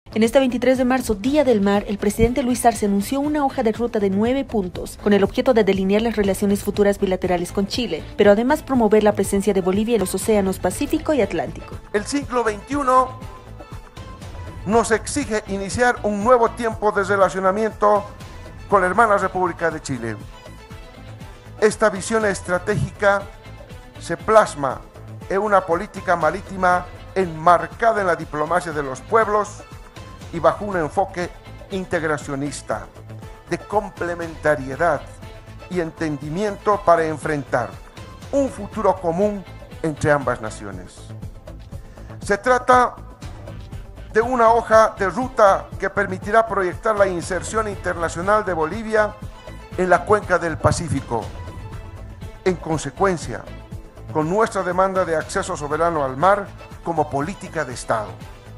En este 23 de marzo, Día del Mar, el presidente Luis Arce anunció una hoja de ruta de 9 puntos, con el objeto de delinear las relaciones futuras bilaterales con Chile, pero además promover la presencia de Bolivia en los océanos Pacífico y Atlántico. El siglo XXI nos exige iniciar un nuevo tiempo de relacionamiento con la hermana República de Chile. Esta visión estratégica se plasma en una política marítima enmarcada en la diplomacia de los pueblos y bajo un enfoque integracionista, de complementariedad y entendimiento para enfrentar un futuro común entre ambas naciones. Se trata de una hoja de ruta que permitirá proyectar la inserción internacional de Bolivia en la cuenca del Pacífico. En consecuencia, con nuestra demanda de acceso soberano al mar como política de Estado.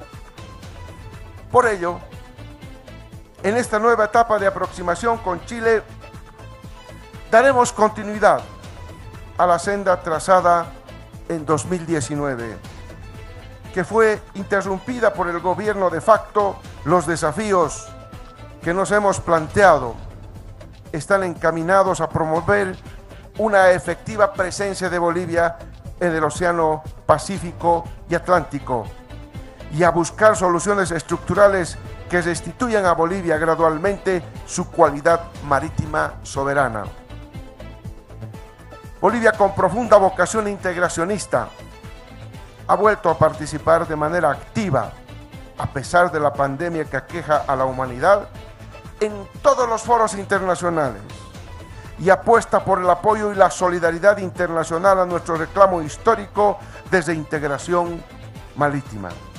Por ello, en esta nueva etapa de aproximación con Chile, daremos continuidad a la senda trazada en 2019, que fue interrumpida por el gobierno de facto. Los desafíos que nos hemos planteado están encaminados a promover una efectiva presencia de Bolivia en el Océano Pacífico y Atlántico y a buscar soluciones estructurales que restituyan a Bolivia gradualmente su cualidad marítima soberana. Bolivia, con profunda vocación integracionista, ha vuelto a participar de manera activa, a pesar de la pandemia que aqueja a la humanidad, en todos los foros internacionales y apuesta por el apoyo y la solidaridad internacional a nuestro reclamo histórico desde integración marítima.